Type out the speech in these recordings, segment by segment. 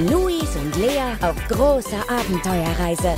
Luis und Lea auf großer Abenteuerreise.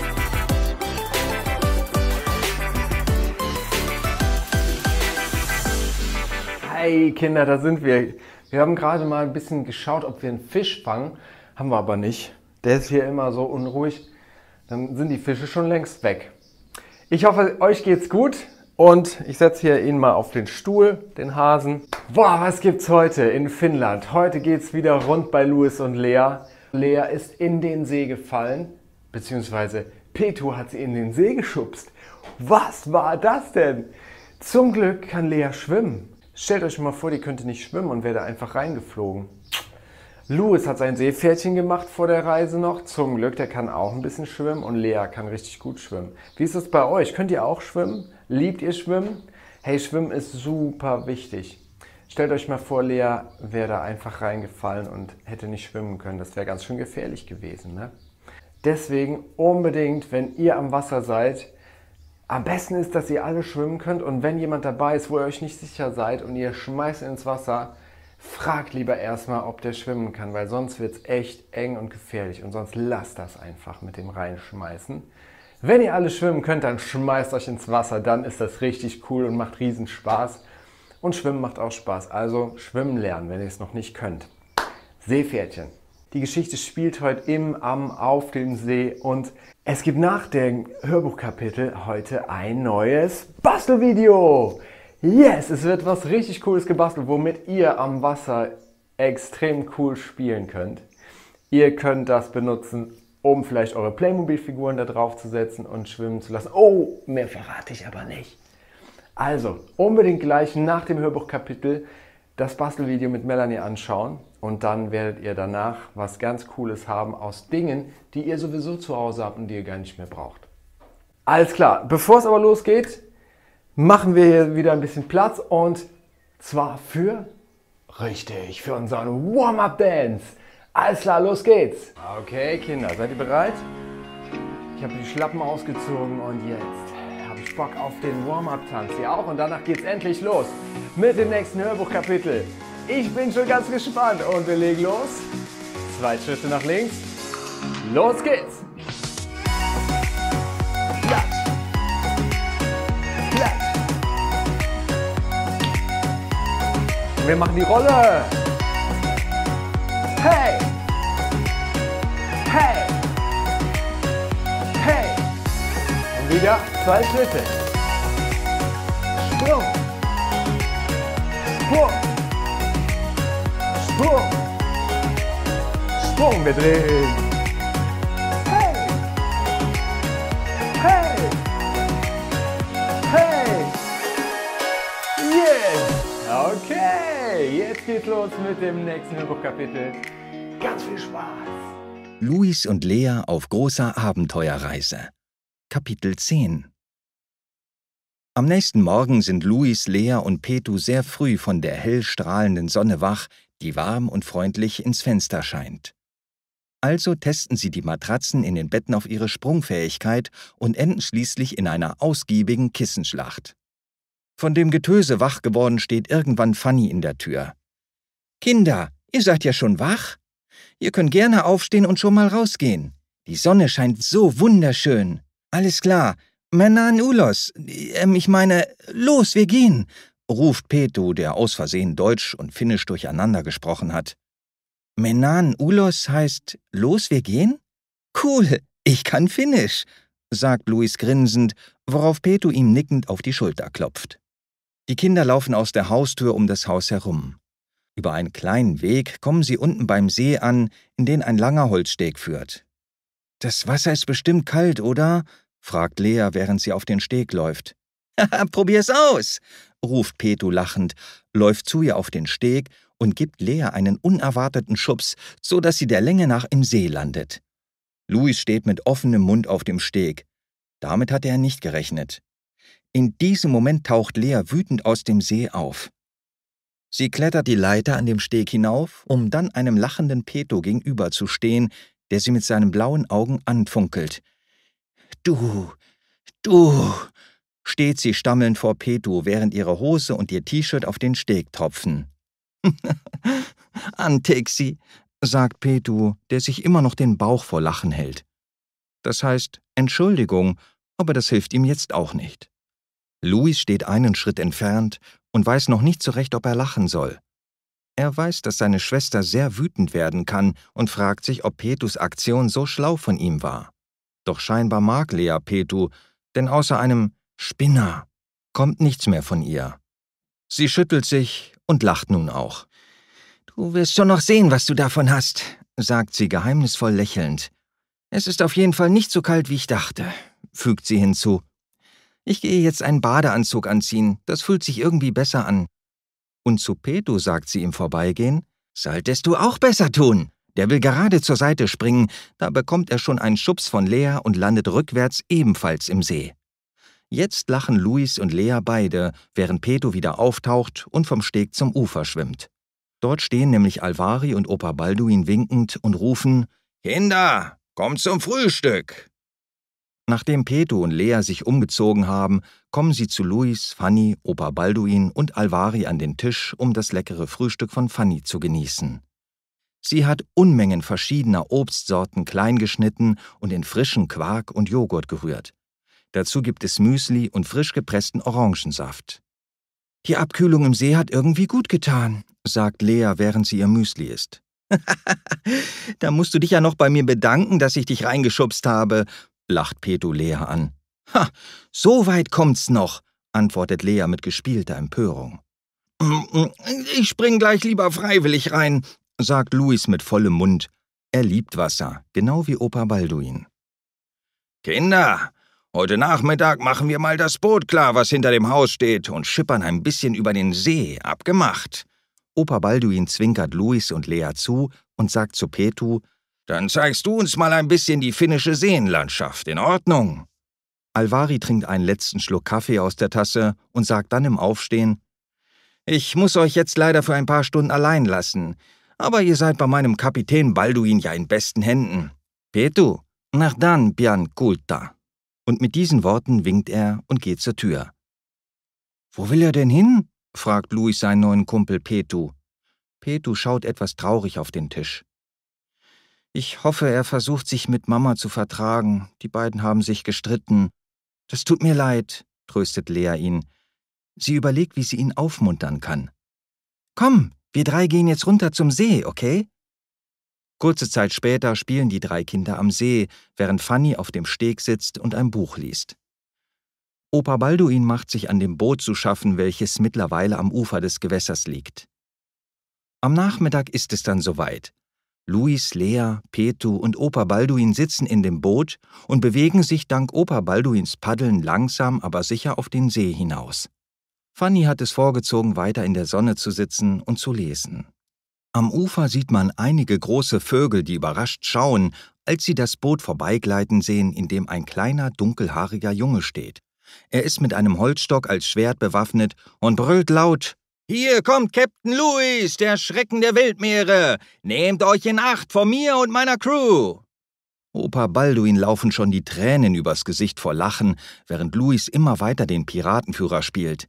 Hey Kinder, da sind wir. Wir haben gerade mal ein bisschen geschaut, ob wir einen Fisch fangen. Haben wir aber nicht. Der ist hier immer so unruhig. Dann sind die Fische schon längst weg. Ich hoffe, euch geht's gut. Und ich setze hier ihn mal auf den Stuhl, den Hasen. Boah, was gibt's heute in Finnland? Heute geht's wieder rund bei Luis und Lea. Lea ist in den See gefallen, beziehungsweise Petu hat sie in den See geschubst. Was war das denn? Zum Glück kann Lea schwimmen. Stellt euch mal vor, die könnte nicht schwimmen und wäre da einfach reingeflogen. Luis hat sein Seepferdchen gemacht vor der Reise noch. Zum Glück, der kann auch ein bisschen schwimmen und Lea kann richtig gut schwimmen. Wie ist es bei euch? Könnt ihr auch schwimmen? Liebt ihr Schwimmen? Hey, Schwimmen ist super wichtig. Stellt euch mal vor, Lea wäre da einfach reingefallen und hätte nicht schwimmen können. Das wäre ganz schön gefährlich gewesen, ne? Deswegen unbedingt, wenn ihr am Wasser seid, am besten ist, dass ihr alle schwimmen könnt. Und wenn jemand dabei ist, wo ihr euch nicht sicher seid und ihr schmeißt ins Wasser, fragt lieber erstmal, ob der schwimmen kann, weil sonst wird es echt eng und gefährlich. Und sonst lasst das einfach mit dem Reinschmeißen. Wenn ihr alle schwimmen könnt, dann schmeißt euch ins Wasser. Dann ist das richtig cool und macht riesen Spaß. Und Schwimmen macht auch Spaß. Also schwimmen lernen, wenn ihr es noch nicht könnt. Seepferdchen. Die Geschichte spielt heute auf dem See. Und es gibt nach dem Hörbuchkapitel heute ein neues Bastelvideo. Yes, es wird was richtig Cooles gebastelt, womit ihr am Wasser extrem cool spielen könnt. Ihr könnt das benutzen, um vielleicht eure Playmobil-Figuren da drauf zu setzen und schwimmen zu lassen. Oh, mehr verrate ich aber nicht. Also, unbedingt gleich nach dem Hörbuchkapitel das Bastelvideo mit Melanie anschauen und dann werdet ihr danach was ganz Cooles haben aus Dingen, die ihr sowieso zu Hause habt und die ihr gar nicht mehr braucht. Alles klar, bevor es aber losgeht, machen wir hier wieder ein bisschen Platz und zwar für unseren Warm-Up-Dance. Alles klar, los geht's. Okay, Kinder, seid ihr bereit? Ich habe die Schlappen ausgezogen und jetzt habe ich Bock auf den Warm-Up-Tanz. Ihr auch? Und danach geht's endlich los mit dem nächsten Hörbuchkapitel. Ich bin schon ganz gespannt und wir legen los. 2 Schritte nach links. Los geht's. Klatsch. Klatsch. Wir machen die Rolle. Hey! Hey! Hey! Und wieder 2 Schritte. Sprung! Sprung! Sprung! Sprung! Wir drehen! Hey! Hey! Hey! Yes! Okay! Jetzt geht's los mit dem nächsten Hörbuchkapitel. Ganz viel Spaß! Luis und Lea auf großer Abenteuerreise. Kapitel 10. Am nächsten Morgen sind Luis, Lea und Petu sehr früh von der hell strahlenden Sonne wach, die warm und freundlich ins Fenster scheint. Also testen sie die Matratzen in den Betten auf ihre Sprungfähigkeit und enden schließlich in einer ausgiebigen Kissenschlacht. Von dem Getöse wach geworden steht irgendwann Fanny in der Tür. »Kinder, ihr seid ja schon wach? Ihr könnt gerne aufstehen und schon mal rausgehen. Die Sonne scheint so wunderschön. Alles klar, Menan Ulos, ich meine, los, wir gehen«, ruft Petu, der aus Versehen Deutsch und Finnisch durcheinander gesprochen hat. »Menan Ulos heißt, los, wir gehen? Cool, ich kann Finnisch«, sagt Luis grinsend, worauf Petu ihm nickend auf die Schulter klopft. Die Kinder laufen aus der Haustür um das Haus herum. Über einen kleinen Weg kommen sie unten beim See an, in den ein langer Holzsteg führt. »Das Wasser ist bestimmt kalt, oder?«, fragt Lea, während sie auf den Steg läuft. »Probier's aus«, ruft Petu lachend, läuft zu ihr auf den Steg und gibt Lea einen unerwarteten Schubs, so dass sie der Länge nach im See landet. Luis steht mit offenem Mund auf dem Steg. Damit hatte er nicht gerechnet. In diesem Moment taucht Lea wütend aus dem See auf. Sie klettert die Leiter an dem Steg hinauf, um dann einem lachenden Petu gegenüberzustehen, der sie mit seinen blauen Augen anfunkelt. »Du, steht sie stammelnd vor Petu, während ihre Hose und ihr T-Shirt auf den Steg tropfen. »Antixi«, sagt Petu, der sich immer noch den Bauch vor Lachen hält. Das heißt Entschuldigung, aber das hilft ihm jetzt auch nicht. Luis steht einen Schritt entfernt und weiß noch nicht so recht, ob er lachen soll. Er weiß, dass seine Schwester sehr wütend werden kann und fragt sich, ob Petus Aktion so schlau von ihm war. Doch scheinbar mag Lea Petu, denn außer einem »Spinner« kommt nichts mehr von ihr. Sie schüttelt sich und lacht nun auch. »Du wirst schon noch sehen, was du davon hast«, sagt sie geheimnisvoll lächelnd. »Es ist auf jeden Fall nicht so kalt, wie ich dachte«, fügt sie hinzu. »Ich gehe jetzt einen Badeanzug anziehen, das fühlt sich irgendwie besser an.« Und zu Petu sagt sie im Vorbeigehen, »Solltest du auch besser tun. Der will gerade zur Seite springen, da bekommt er schon einen Schubs von Lea und landet rückwärts ebenfalls im See.« Jetzt lachen Luis und Lea beide, während Petu wieder auftaucht und vom Steg zum Ufer schwimmt. Dort stehen nämlich Alvari und Opa Balduin winkend und rufen, »Kinder, kommt zum Frühstück!« Nachdem Petu und Lea sich umgezogen haben, kommen sie zu Luis, Fanny, Opa Balduin und Alvari an den Tisch, um das leckere Frühstück von Fanny zu genießen. Sie hat Unmengen verschiedener Obstsorten klein geschnitten und in frischen Quark und Joghurt gerührt. Dazu gibt es Müsli und frisch gepressten Orangensaft. »Die Abkühlung im See hat irgendwie gut getan«, sagt Lea, während sie ihr Müsli isst. »Da musst du dich ja noch bei mir bedanken, dass ich dich reingeschubst habe«, lacht Petu Lea an. »Ha, so weit kommt's noch«, antwortet Lea mit gespielter Empörung. »Ich spring gleich lieber freiwillig rein«, sagt Luis mit vollem Mund. Er liebt Wasser, genau wie Opa Balduin. »Kinder, heute Nachmittag machen wir mal das Boot klar, was hinter dem Haus steht, und schippern ein bisschen über den See, abgemacht.« Opa Balduin zwinkert Luis und Lea zu und sagt zu Petu, »Dann zeigst du uns mal ein bisschen die finnische Seenlandschaft, in Ordnung?« Alvari trinkt einen letzten Schluck Kaffee aus der Tasse und sagt dann im Aufstehen, »Ich muss euch jetzt leider für ein paar Stunden allein lassen, aber ihr seid bei meinem Kapitän Balduin ja in besten Händen. Petu, nach dann, pian kulta.« Und mit diesen Worten winkt er und geht zur Tür. »Wo will er denn hin?« fragt Luis seinen neuen Kumpel Petu. Petu schaut etwas traurig auf den Tisch. »Ich hoffe, er versucht, sich mit Mama zu vertragen. Die beiden haben sich gestritten. Das tut mir leid«, tröstet Lea ihn. Sie überlegt, wie sie ihn aufmuntern kann. »Komm, wir drei gehen jetzt runter zum See, okay?« Kurze Zeit später spielen die drei Kinder am See, während Fanny auf dem Steg sitzt und ein Buch liest. Opa Balduin macht sich an dem Boot zu schaffen, welches mittlerweile am Ufer des Gewässers liegt. Am Nachmittag ist es dann soweit. Luis, Lea, Petu und Opa Balduin sitzen in dem Boot und bewegen sich dank Opa Balduins Paddeln langsam, aber sicher auf den See hinaus. Fanny hat es vorgezogen, weiter in der Sonne zu sitzen und zu lesen. Am Ufer sieht man einige große Vögel, die überrascht schauen, als sie das Boot vorbeigleiten sehen, in dem ein kleiner, dunkelhaariger Junge steht. Er ist mit einem Holzstock als Schwert bewaffnet und brüllt laut, »Hier kommt Captain Luis, der Schrecken der Wildmeere! Nehmt euch in Acht vor mir und meiner Crew!« Opa Balduin laufen schon die Tränen übers Gesicht vor Lachen, während Luis immer weiter den Piratenführer spielt.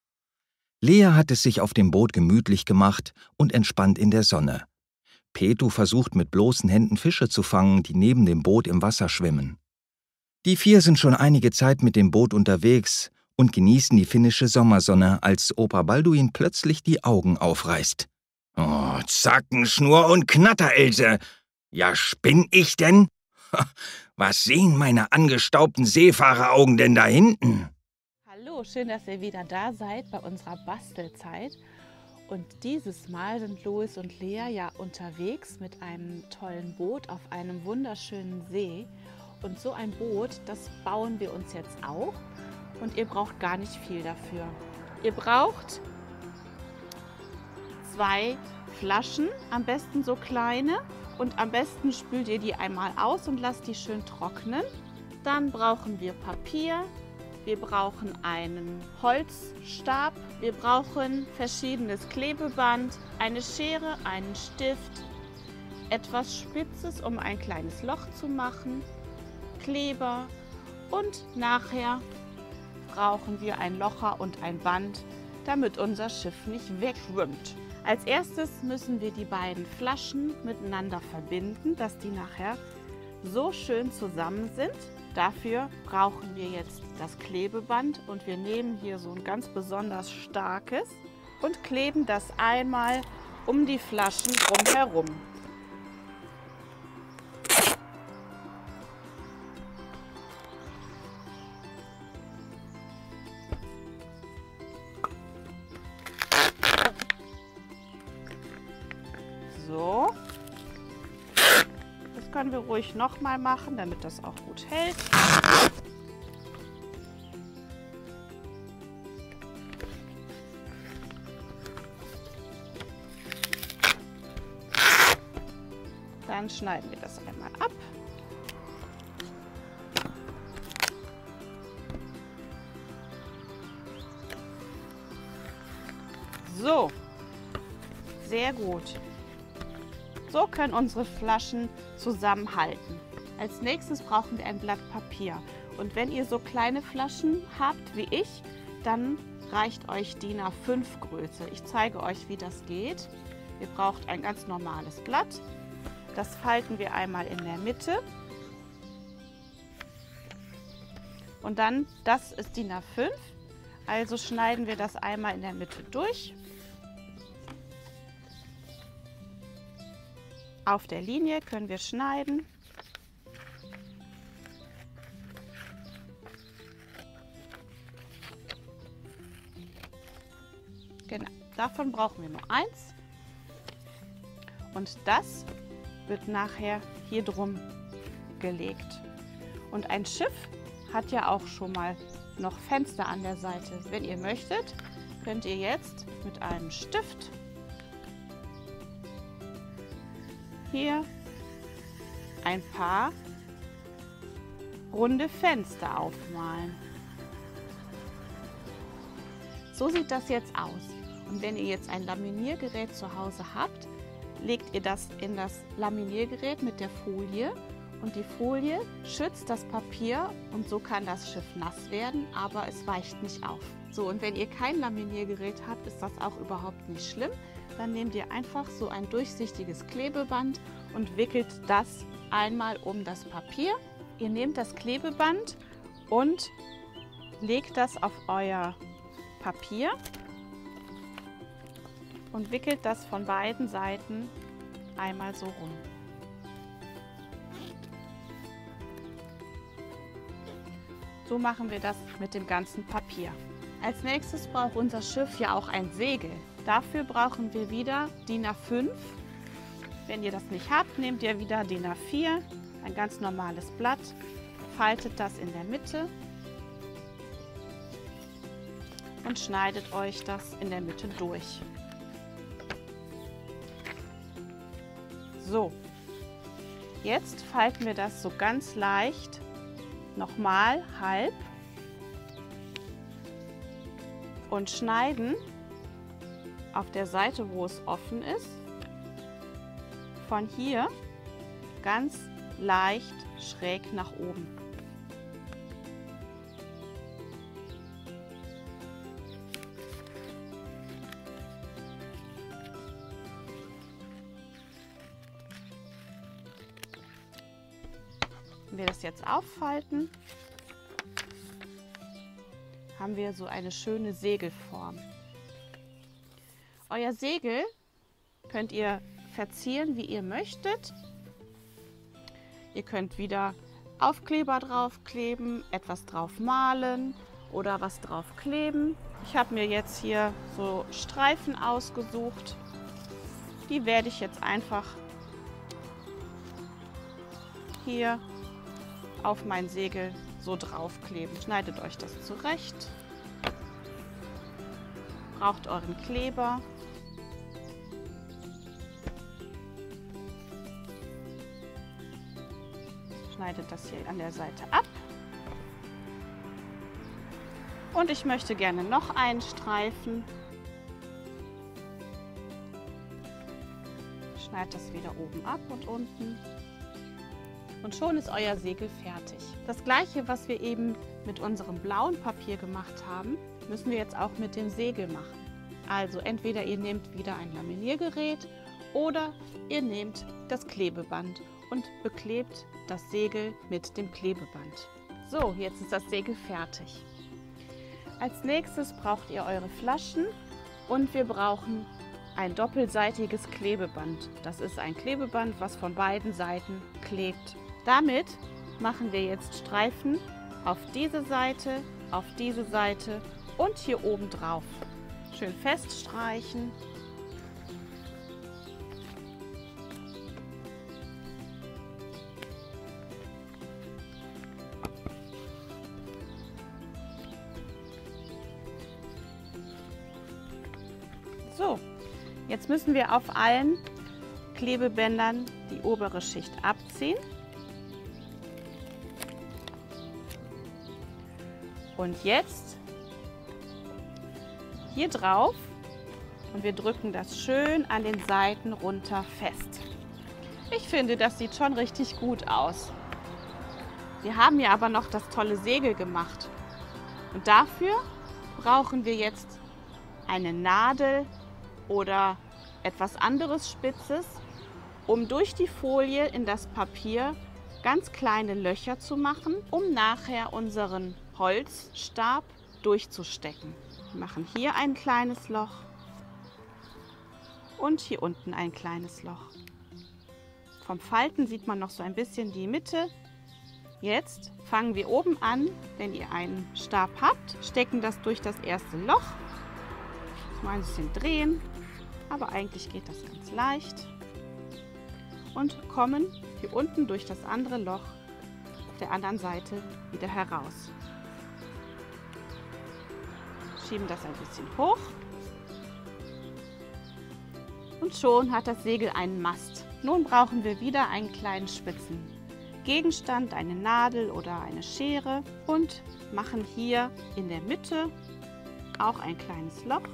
Lea hat es sich auf dem Boot gemütlich gemacht und entspannt in der Sonne. Petu versucht mit bloßen Händen Fische zu fangen, die neben dem Boot im Wasser schwimmen. Die vier sind schon einige Zeit mit dem Boot unterwegs und genießen die finnische Sommersonne, als Opa Balduin plötzlich die Augen aufreißt. »Oh, Zackenschnur und Knatterelse! Ja, spinn ich denn? Was sehen meine angestaubten Seefahreraugen denn da hinten?« Hallo, schön, dass ihr wieder da seid bei unserer Bastelzeit. Und dieses Mal sind Luis und Lea ja unterwegs mit einem tollen Boot auf einem wunderschönen See. Und so ein Boot, das bauen wir uns jetzt auch. Und ihr braucht gar nicht viel dafür. Ihr braucht 2 Flaschen, am besten so kleine. Und am besten spült ihr die einmal aus und lasst die schön trocknen. Dann brauchen wir Papier. Wir brauchen einen Holzstab, wir brauchen verschiedenes Klebeband, eine Schere, einen Stift, etwas Spitzes, um ein kleines Loch zu machen, Kleber und nachher brauchen wir ein Locher und ein Band, damit unser Schiff nicht wegschwimmt. Als erstes müssen wir die beiden Flaschen miteinander verbinden, dass die nachher so schön zusammen sind. Dafür brauchen wir jetzt das Klebeband und wir nehmen hier so ein ganz besonders starkes und kleben das einmal um die Flaschen drumherum. So. Das können wir ruhig nochmal machen, damit das auch gut hält. Dann schneiden wir das einmal ab. So, sehr gut. So können unsere Flaschen zusammenhalten. Als nächstes brauchen wir ein Blatt Papier. Und wenn ihr so kleine Flaschen habt wie ich, dann reicht euch DIN A5 Größe. Ich zeige euch, wie das geht. Ihr braucht ein ganz normales Blatt. Das falten wir einmal in der Mitte. Und dann, das ist DIN A5. Also schneiden wir das einmal in der Mitte durch. Auf der Linie können wir schneiden. Genau, davon brauchen wir nur eins. Und das wird nachher hier drum gelegt. Und ein Schiff hat ja auch schon mal noch Fenster an der Seite. Wenn ihr möchtet, könnt ihr jetzt mit einem Stift hier ein paar runde Fenster aufmalen. So sieht das jetzt aus. Und wenn ihr jetzt ein Laminiergerät zu Hause habt, legt ihr das in das Laminiergerät mit der Folie und die Folie schützt das Papier und so kann das Schiff nass werden, aber es weicht nicht auf. So, und wenn ihr kein Laminiergerät habt, ist das auch überhaupt nicht schlimm. Dann nehmt ihr einfach so ein durchsichtiges Klebeband und wickelt das einmal um das Papier. Ihr nehmt das Klebeband und legt das auf euer Papier und wickelt das von beiden Seiten einmal so rum. So machen wir das mit dem ganzen Papier. Als nächstes braucht unser Schiff ja auch ein Segel. Dafür brauchen wir wieder DIN A5. Wenn ihr das nicht habt, nehmt ihr wieder DIN A4, ein ganz normales Blatt, faltet das in der Mitte und schneidet euch das in der Mitte durch. So, jetzt falten wir das so ganz leicht nochmal halb und schneiden auf der Seite, wo es offen ist, von hier ganz leicht schräg nach oben. Wenn wir das jetzt auffalten, haben wir so eine schöne Segelform. Euer Segel könnt ihr verzieren, wie ihr möchtet. Ihr könnt wieder Aufkleber draufkleben, etwas drauf malen oder was drauf kleben. Ich habe mir jetzt hier so Streifen ausgesucht. Die werde ich jetzt einfach hier auf mein Segel so draufkleben. Schneidet euch das zurecht. Braucht euren Kleber. Schneidet das hier an der Seite ab. Und ich möchte gerne noch einen Streifen. Schneidet das wieder oben ab und unten. Und schon ist euer Segel fertig. Das gleiche, was wir eben mit unserem blauen Papier gemacht haben, müssen wir jetzt auch mit dem Segel machen. Also entweder ihr nehmt wieder ein Laminiergerät oder ihr nehmt das Klebeband und beklebt das Segel mit dem Klebeband. So, jetzt ist das Segel fertig. Als nächstes braucht ihr eure Flaschen und wir brauchen ein doppelseitiges Klebeband. Das ist ein Klebeband, was von beiden Seiten klebt. Damit machen wir jetzt Streifen auf diese Seite und hier oben drauf. Schön feststreichen. So, jetzt müssen wir auf allen Klebebändern die obere Schicht abziehen. Und jetzt hier drauf und wir drücken das schön an den Seiten runter fest. Ich finde, das sieht schon richtig gut aus. Wir haben ja aber noch das tolle Segel gemacht. Und dafür brauchen wir jetzt eine Nadel oder etwas anderes Spitzes, um durch die Folie in das Papier ganz kleine Löcher zu machen, um nachher unseren Holzstab durchzustecken. Wir machen hier ein kleines Loch und hier unten ein kleines Loch. Vom Falten sieht man noch so ein bisschen die Mitte. Jetzt fangen wir oben an, wenn ihr einen Stab habt, stecken das durch das erste Loch. Mal ein bisschen drehen, aber eigentlich geht das ganz leicht. Und kommen hier unten durch das andere Loch auf der anderen Seite wieder heraus. Schieben das ein bisschen hoch und schon hat das Segel einen Mast. Nun brauchen wir wieder einen kleinen spitzen Gegenstand, eine Nadel oder eine Schere und machen hier in der Mitte auch ein kleines Loch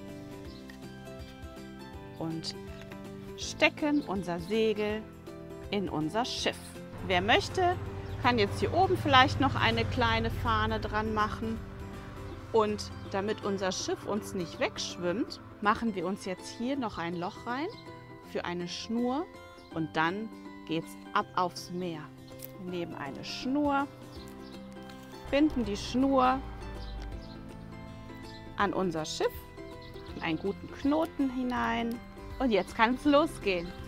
und stecken unser Segel in unser Schiff. Wer möchte, kann jetzt hier oben vielleicht noch eine kleine Fahne dran machen. Und damit unser Schiff uns nicht wegschwimmt, machen wir uns jetzt hier noch ein Loch rein für eine Schnur und dann geht's ab aufs Meer. Wir nehmen eine Schnur, binden die Schnur an unser Schiff, einen guten Knoten hinein und jetzt kann es losgehen.